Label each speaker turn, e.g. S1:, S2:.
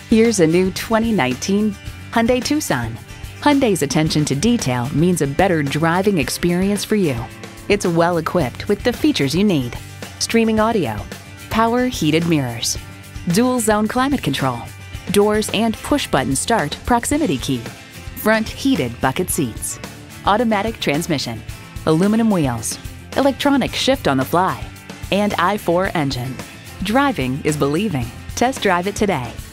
S1: Here's a new 2019 Hyundai Tucson. Hyundai's attention to detail means a better driving experience for you. It's well equipped with the features you need: streaming audio, power heated mirrors, dual zone climate control, doors and push-button start proximity key, front heated bucket seats, automatic transmission, aluminum wheels, electronic shift on the fly, and i4 engine. Driving is believing. Test drive it today.